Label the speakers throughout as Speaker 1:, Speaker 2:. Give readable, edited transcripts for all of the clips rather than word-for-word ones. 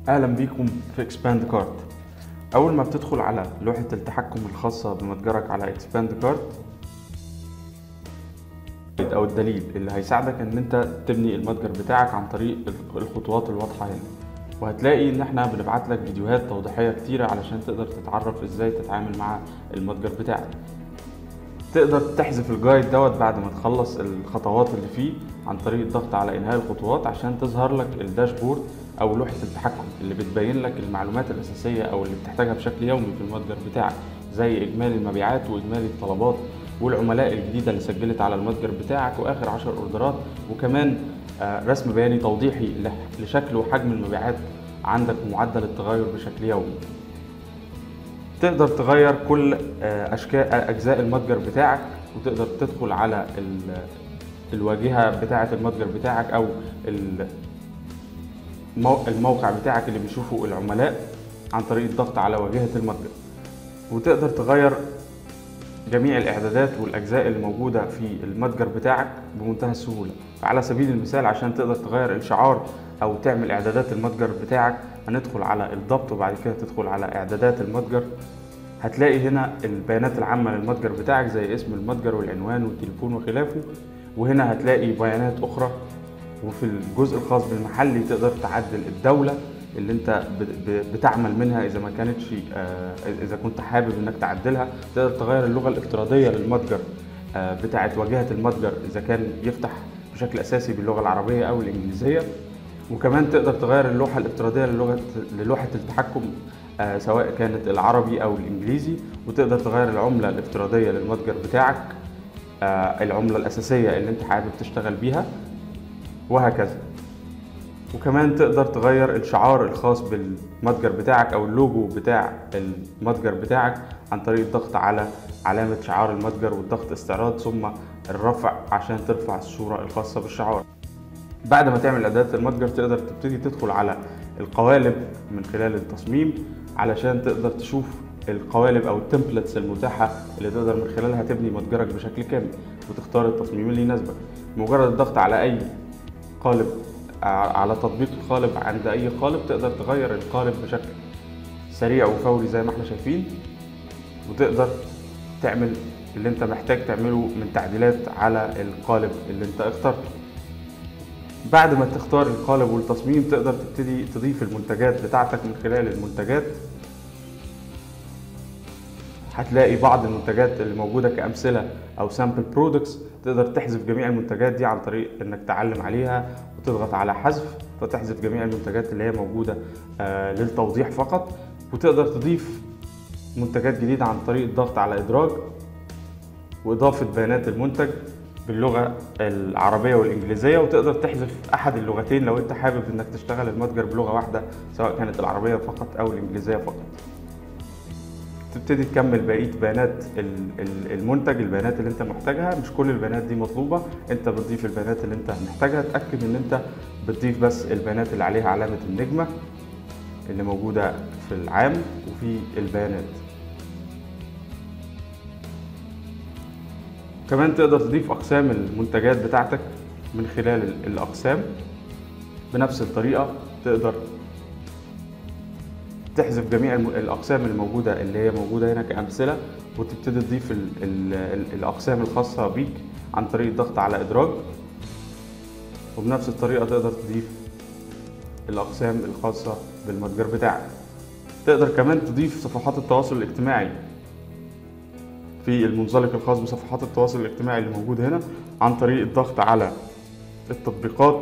Speaker 1: اهلا بيكم في اكسباند كارت. اول ما بتدخل على لوحة التحكم الخاصة بمتجرك على اكسباند كارت او الدليل اللي هيساعدك ان انت تبني المتجر بتاعك عن طريق الخطوات الواضحة هنا، وهتلاقي ان احنا بنبعت لك فيديوهات توضيحية كتيرة علشان تقدر تتعرف ازاي تتعامل مع المتجر بتاعك. تقدر تحذف الجايد بعد ما تخلص الخطوات اللي فيه عن طريق الضغط على انهاء الخطوات عشان تظهر لك الداشبورد او لوحة التحكم اللي بتبين لك المعلومات الاساسية او اللي بتحتاجها بشكل يومي في المتجر بتاعك، زي اجمالي المبيعات واجمالي الطلبات والعملاء الجديدة اللي سجلت على المتجر بتاعك واخر 10 اوردرات، وكمان رسم بياني توضيحي لشكل وحجم المبيعات عندك ومعدل التغير بشكل يومي. تقدر تغير كل اشكال اجزاء المتجر بتاعك، وتقدر تدخل على الواجهة بتاعة المتجر بتاعك او الموقع بتاعك اللي بيشوفه العملاء عن طريق الضغط على واجهة المتجر، وتقدر تغير جميع الاعدادات والاجزاء اللي موجودة في المتجر بتاعك بمنتهى السهولة. على سبيل المثال عشان تقدر تغير الشعار او تعمل اعدادات المتجر بتاعك، هندخل على الضبط وبعد كده تدخل على اعدادات المتجر. هتلاقي هنا البيانات العامة للمتجر بتاعك زي اسم المتجر والعنوان والتليفون وخلافه، وهنا هتلاقي بيانات اخرى، وفي الجزء الخاص بالمحلي تقدر تعدل الدولة اللي انت بتعمل منها اذا ما كانتش اذا كنت حابب انك تعدلها. تقدر تغير اللغة الافتراضية للمتجر بتاعت واجهة المتجر اذا كان يفتح بشكل اساسي باللغة العربية او الانجليزية، وكمان تقدر تغير اللوحة الافتراضية للوحة التحكم سواء كانت العربي او الانجليزي، وتقدر تغير العملة الافتراضية للمتجر بتاعك العملة الاساسية اللي انت حابب تشتغل بيها، وهكذا. وكمان تقدر تغير الشعار الخاص بالمتجر بتاعك او اللوجو بتاع المتجر بتاعك عن طريق الضغط على علامة شعار المتجر والضغط استعراض ثم الرفع عشان ترفع الصورة الخاصة بالشعار. بعد ما تعمل اعدادات المتجر تقدر تبتدي تدخل على القوالب من خلال التصميم علشان تقدر تشوف القوالب او التمبلتس المتاحة اللي تقدر من خلالها تبني متجرك بشكل كامل وتختار التصميم اللي يناسبك. مجرد الضغط على اي قالب على تطبيق القالب عند اي قالب تقدر تغير القالب بشكل سريع وفوري زي ما احنا شايفين، وتقدر تعمل اللي انت محتاج تعمله من تعديلات على القالب اللي انت اخترته. بعد ما تختار القالب والتصميم تقدر تبتدي تضيف المنتجات بتاعتك من خلال المنتجات. هتلاقي بعض المنتجات اللي موجودة كأمثلة أو سامبل برودكتس، تقدر تحذف جميع المنتجات دي عن طريق إنك تعلم عليها وتضغط على حذف فتحذف جميع المنتجات اللي هي موجودة للتوضيح فقط، وتقدر تضيف منتجات جديدة عن طريق الضغط على إدراج وإضافة بيانات المنتج باللغة العربية والإنجليزية، وتقدر تحذف أحد اللغتين لو أنت حابب إنك تشتغل المتجر بلغة واحدة سواء كانت العربية فقط أو الإنجليزية فقط. تبتدي تكمل بقية بيانات المنتج، البيانات اللي انت محتاجها. مش كل البيانات دي مطلوبة، انت بتضيف البيانات اللي انت محتاجها. تأكد ان انت بتضيف بس البيانات اللي عليها علامة النجمة اللي موجودة في العام وفي البيانات. كمان تقدر تضيف أقسام المنتجات بتاعتك من خلال الأقسام بنفس الطريقة. تقدر تحذف جميع الأقسام الموجودة اللي هي موجودة هنا كأمثلة، وتبتدي تضيف الأقسام الخاصة بيك عن طريق الضغط على إدراج، وبنفس الطريقة تقدر تضيف الأقسام الخاصة بالمتجر بتاعك. تقدر كمان تضيف صفحات التواصل الاجتماعي في المنزلق الخاص بصفحات التواصل الاجتماعي اللي موجود هنا عن طريق الضغط على التطبيقات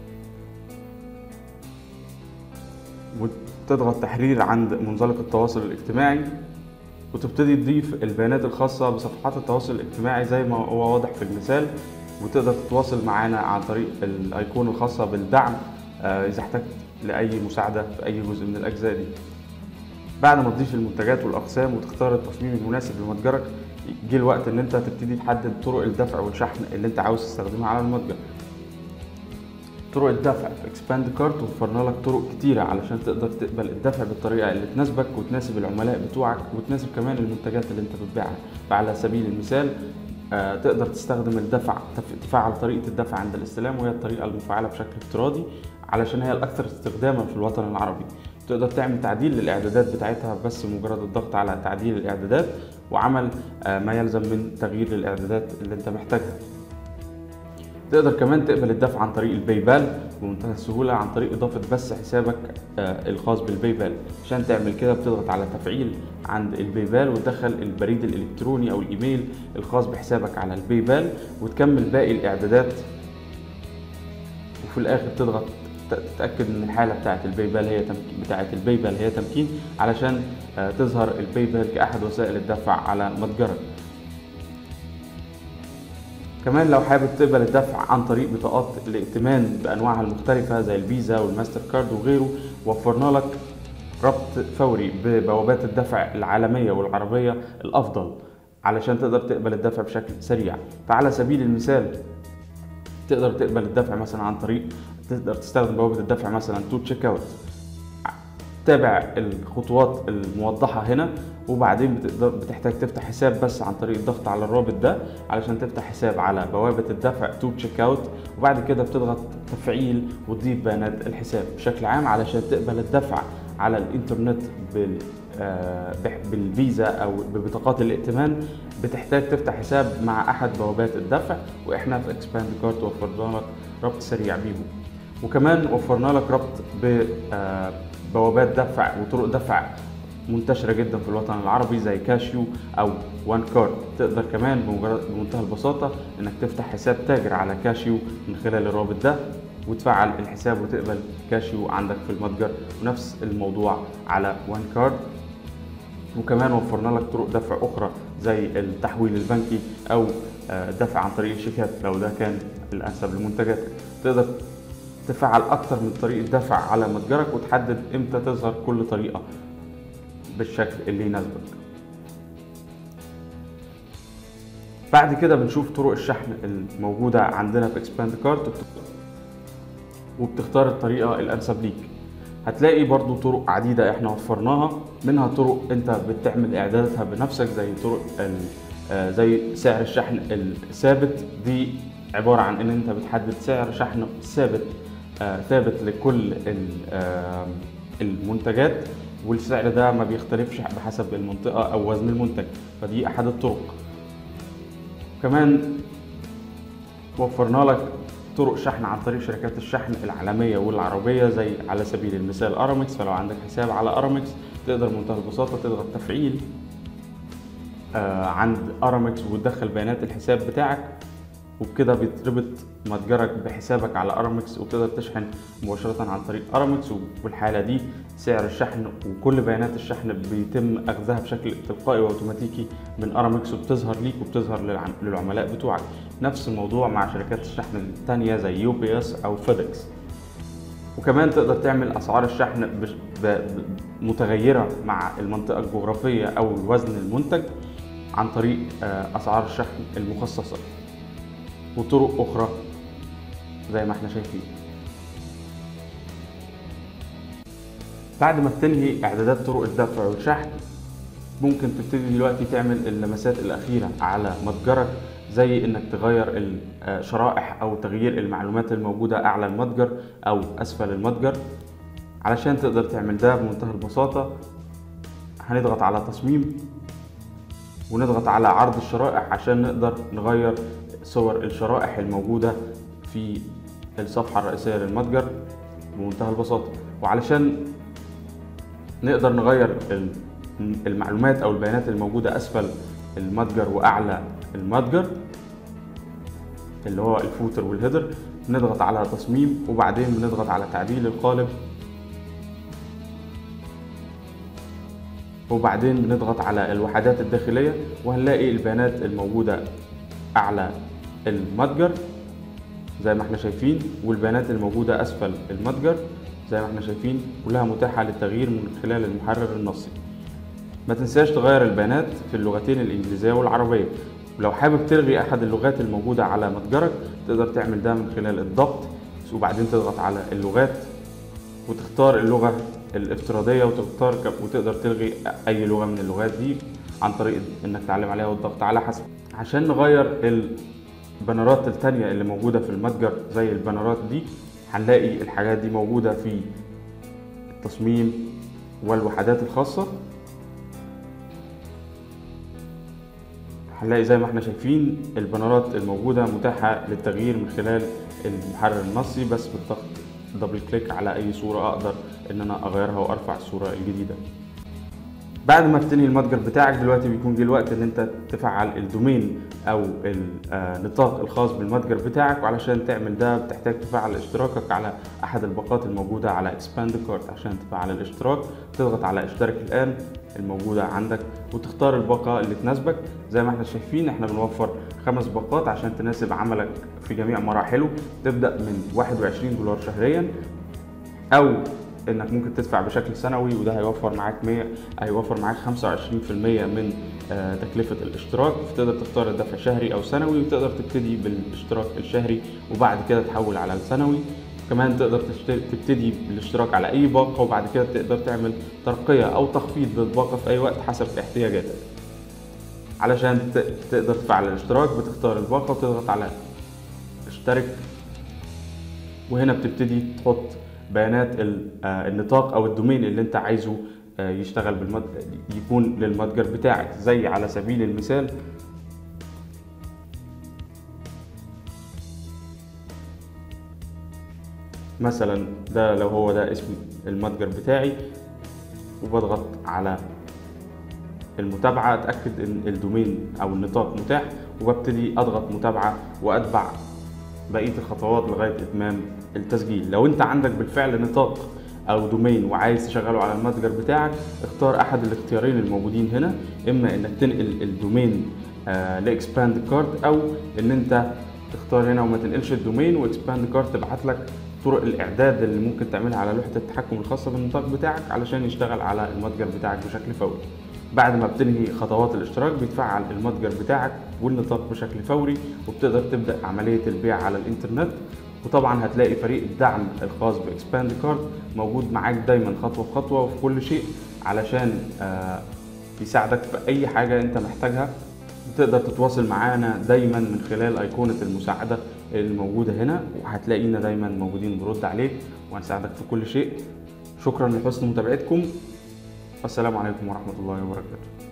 Speaker 1: وتضغط تحرير عند منزلق التواصل الاجتماعي، وتبتدي تضيف البيانات الخاصة بصفحات التواصل الاجتماعي زي ما هو واضح في المثال. وتقدر تتواصل معنا عن طريق الايقونة الخاصة بالدعم إذا احتجت لأي مساعدة في أي جزء من الأجزاء دي. بعد ما تضيف المنتجات والأقسام وتختار التصميم المناسب لمتجرك، جه الوقت إن أنت تبتدي تحدد طرق الدفع والشحن اللي أنت عاوز تستخدمها على المتجر. طرق الدفع في اكسباند كارت وفرنا لك طرق كتيرة علشان تقدر تقبل الدفع بالطريقة اللي تناسبك وتناسب العملاء بتوعك وتناسب كمان المنتجات اللي انت بتبيعها. فعلى سبيل المثال تقدر تستخدم الدفع، تفعل طريقة الدفع عند الاستلام وهي الطريقة المفعلة بشكل افتراضي علشان هي الاكثر استخداما في الوطن العربي. تقدر تعمل تعديل للاعدادات بتاعتها بس مجرد الضغط على تعديل الاعدادات وعمل ما يلزم من تغيير الاعدادات اللي انت محتاجها. تقدر كمان تقبل الدفع عن طريق الباي بال بمنتهى السهولة عن طريق إضافة بس حسابك الخاص بالباي بال. عشان تعمل كده بتضغط على تفعيل عند الباي بال وتدخل البريد الإلكتروني أو الإيميل الخاص بحسابك على الباي بال وتكمل باقي الإعدادات، وفي الآخر تضغط تتأكد إن الحالة بتاعة الباي بال هي تمكين علشان تظهر الباي بال كأحد وسائل الدفع على متجرك. كمان لو حابب تقبل الدفع عن طريق بطاقات الائتمان بانواعها المختلفه زي الفيزا والماستر كارد وغيره، وفرنا لك ربط فوري ببوابات الدفع العالميه والعربيه الافضل علشان تقدر تقبل الدفع بشكل سريع. فعلى سبيل المثال تقدر تقبل الدفع مثلا عن طريق، تقدر تستخدم بوابه الدفع مثلا تو تشيك اوت. تابع الخطوات الموضحة هنا، وبعدين بتحتاج تفتح حساب بس عن طريق الضغط على الرابط ده علشان تفتح حساب على بوابة الدفع تو تشيك اوت، وبعد كده بتضغط تفعيل وتضيف بيانات الحساب. بشكل عام علشان تقبل الدفع على الانترنت بالفيزا او ببطاقات الائتمان بتحتاج تفتح حساب مع احد بوابات الدفع، واحنا في اكسباند كارت وفرنا لك ربط سريع بيهم. وكمان وفرنا لك ربط بوابات دفع وطرق دفع منتشرة جدا في الوطن العربي زي كاشيو أو وان كارد. تقدر كمان بمنتهى البساطة إنك تفتح حساب تاجر على كاشيو من خلال الرابط ده وتفعل الحساب وتقبل كاشيو عندك في المتجر، ونفس الموضوع على وان كارد. وكمان وفرنا لك طرق دفع أخرى زي التحويل البنكي أو الدفع عن طريق الشيكات لو ده كان الأنسب لمنتجاتك. تقدر تفعل أكتر من طريقة دفع على متجرك وتحدد إمتى تظهر كل طريقة بالشكل اللي يناسبك. بعد كده بنشوف طرق الشحن الموجودة عندنا في اكسباند كارت وبتختار الطريقة الأنسب ليك. هتلاقي برضو طرق عديدة احنا وفرناها، منها طرق انت بتعمل اعداداتها بنفسك زي طرق زي سعر الشحن الثابت. دي عبارة عن ان انت بتحدد سعر شحن ثابت لكل المنتجات، والسعر ده ما بيختلفش بحسب المنطقة او وزن المنتج، فدي احد الطرق. كمان وفرنا لك طرق شحن عن طريق شركات الشحن العالمية والعربية زي على سبيل المثال ارامكس. فلو عندك حساب على ارامكس تقدر بمنتهى البساطة تضغط تفعيل عند ارامكس وتدخل بيانات الحساب بتاعك، وبكده بيتربط متجرك بحسابك على ارامكس وبتقدر تشحن مباشرة عن طريق ارامكس. والحالة دي سعر الشحن وكل بيانات الشحن بيتم اخذها بشكل تلقائي واوتوماتيكي من ارامكس وبتظهر ليك وبتظهر للعملاء بتوعك. نفس الموضوع مع شركات الشحن التانية زي UPS او فيدكس. وكمان تقدر تعمل اسعار الشحن متغيرة مع المنطقة الجغرافية او وزن المنتج عن طريق اسعار الشحن المخصصة وطرق اخرى زي ما احنا شايفين. بعد ما بتنهي اعدادات طرق الدفع والشحن ممكن تبتدي دلوقتي تعمل اللمسات الاخيرة على متجرك، زي انك تغير الشرائح او تغيير المعلومات الموجودة اعلى المتجر او اسفل المتجر. علشان تقدر تعمل ده بمنتهى البساطة هنضغط على تصميم ونضغط على عرض الشرائح عشان نقدر نغير صور الشرائح الموجودة في الصفحة الرئيسية للمتجر بمنتهى البساطة. وعلشان نقدر نغير المعلومات أو البيانات الموجودة أسفل المتجر وأعلى المتجر اللي هو الفوتر والهيدر، نضغط على تصميم وبعدين بنضغط على تعديل القالب، وبعدين بنضغط على الوحدات الداخلية وهنلاقي البيانات الموجودة أعلى المتجر زي ما احنا شايفين، والبيانات الموجودة أسفل المتجر زي ما احنا شايفين كلها متاحة للتغيير من خلال المحرر النصي. ما تنساش تغير البيانات في اللغتين الإنجليزية والعربية. ولو حابب تلغي أحد اللغات الموجودة على متجرك تقدر تعمل ده من خلال الضغط وبعدين تضغط على اللغات وتختار اللغة الافتراضية وتقدر تلغي أي لغة من اللغات دي عن طريق إنك تعلم عليها والضغط على حسب. عشان نغير البانرات التانية اللي موجودة في المتجر زي البانرات دي هنلاقي الحاجات دي موجودة في التصميم والوحدات الخاصة. هنلاقي زي ما احنا شايفين البانرات الموجودة متاحة للتغيير من خلال المحرر النصي، بس بالضغط دبل كليك على اي صورة اقدر ان انا اغيرها وارفع الصورة الجديدة. بعد ما بتنهي المتجر بتاعك دلوقتي بيكون جه الوقت ان انت تفعل الدومين او النطاق الخاص بالمتجر بتاعك، وعلشان تعمل ده بتحتاج تفعل اشتراكك على احد الباقات الموجودة على اكسباند كارت. عشان تفعل الاشتراك تضغط على اشترك الان الموجودة عندك وتختار الباقة اللي تناسبك. زي ما احنا شايفين احنا بنوفر 5 باقات عشان تناسب عملك في جميع مراحله. تبدأ من $21 شهريا، او انك ممكن تدفع بشكل سنوي، وده هيوفر معاك 25% من تكلفة الاشتراك. فتقدر تختار الدفع شهري او سنوي، وتقدر تبتدي بالاشتراك الشهري وبعد كده تحول على السنوي. كمان تقدر تبتدي بالاشتراك على اي باقة، وبعد كده تقدر تعمل ترقية او تخفيض للباقة في اي وقت حسب احتياجاتك. علشان تقدر تفعل الاشتراك بتختار الباقة وتضغط على اشترك، وهنا بتبتدي تحط بيانات النطاق او الدومين اللي انت عايزه يشتغل يكون للمتجر بتاعك. زي على سبيل المثال مثلا ده لو هو ده اسم المتجر بتاعي، وبضغط على المتابعة اتأكد ان الدومين او النطاق متاح، وببتدي اضغط متابعة واتبع بقية الخطوات لغاية اتمام التسجيل. لو انت عندك بالفعل نطاق او دومين وعايز تشغله على المتجر بتاعك، اختار احد الاختيارين الموجودين هنا، اما انك تنقل الدومين لاكسباند كارت، او ان انت تختار هنا وما تنقلش الدومين، واكسباند كارت تبعت لك طرق الاعداد اللي ممكن تعملها على لوحة التحكم الخاصة بالنطاق بتاعك علشان يشتغل على المتجر بتاعك بشكل فوري. بعد ما بتنهي خطوات الاشتراك بيتفعل المتجر بتاعك والنطاق بشكل فوري، وبتقدر تبدأ عملية البيع على الانترنت. وطبعا هتلاقي فريق الدعم الخاص باكسباند كارت موجود معاك دايما خطوة بخطوة وفي كل شيء علشان يساعدك في اي حاجة انت محتاجها. بتقدر تتواصل معانا دايما من خلال ايقونة المساعدة الموجودة هنا، وهتلاقينا دايما موجودين برد عليك وهنساعدك في كل شيء. شكرا لحسن متابعتكم، والسلام عليكم ورحمة الله وبركاته.